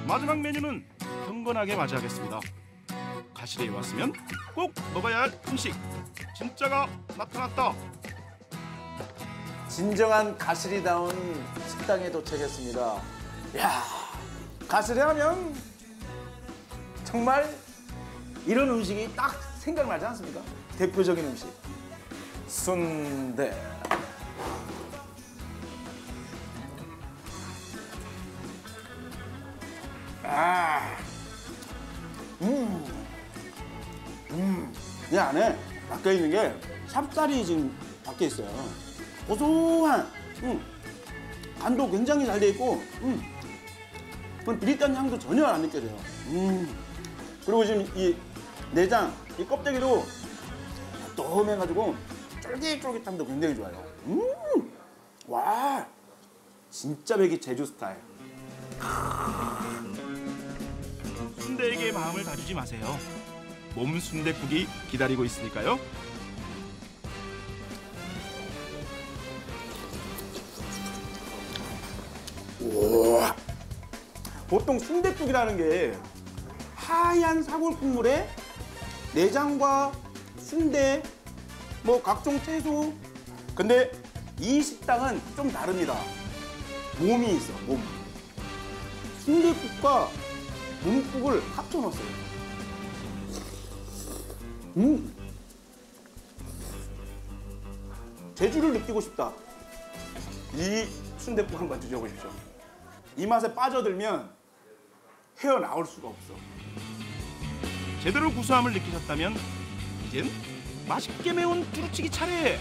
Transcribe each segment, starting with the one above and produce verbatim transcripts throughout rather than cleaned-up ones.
마지막 메뉴는 경건하게 맞이하겠습니다. 가시리에 왔으면 꼭 먹어야 할 음식 진짜가 나타났다. 진정한 가시리다운 식당에 도착했습니다. 야, 가시리 하면 정말 이런 음식이 딱 생각나지 않습니까? 대표적인 음식 순대. 아, 음, 음, 이 안에 박혀 있는 게 찹쌀이 지금 박혀 있어요. 고소한, 음, 간도 굉장히 잘 돼 있고, 음, 그런 비릿한 향도 전혀 안 느껴져요. 음, 그리고 지금 이 내장, 이 껍데기도 도톰해가지고 쫄깃쫄깃함도 굉장히 좋아요. 음, 와, 진짜 배기 제주 스타일. 순대에게 마음을 다주지 마세요. 몸 순댓국이 기다리고 있으니까요. 우와. 보통 순댓국이라는 게 하얀 사골 국물에 내장과 순대, 뭐 각종 채소. 근데 이 식당은 좀 다릅니다. 몸이 있어, 몸. 순댓국과 몸국을 합쳐놨어요. 음. 제주를 느끼고 싶다. 이 순댓국 한번 드셔보십시오. 이 맛에 빠져들면 헤어나올 수가 없어. 제대로 구수함을 느끼셨다면 이젠 맛있게 매운 두루치기 차례.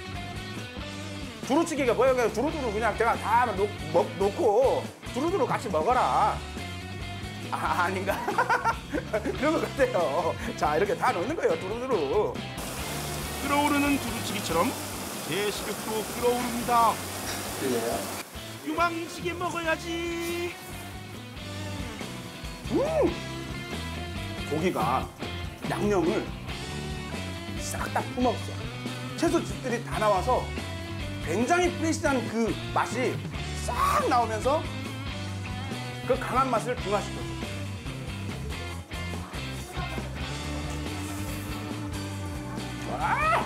두루치기가 뭐야? 그냥 두루두루 그냥 제가 다 놓, 먹, 놓고 두루두루 같이 먹어라. 아, 아닌가? 그런 것 같아요. 자, 이렇게 다 넣는 거예요, 두루두루. 끓어오르는 두루치기처럼 제 식욕도 끓어오릅니다. 그래요? 유망지게 먹어야지. 음! 고기가 양념을 싹 다 품었어. 채소즙들이 다 나와서 굉장히 프레시한 그 맛이 싹 나오면서 그 강한 맛을 중화시켰어. 와!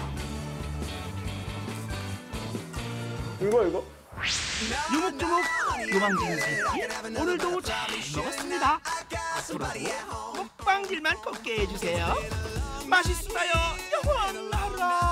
이거 이거. 요목조목 요망진 새끼 오늘도 잘 먹었습니다. 앞으로도 먹방길만 걷게 해주세요. 맛있어요 영원하라.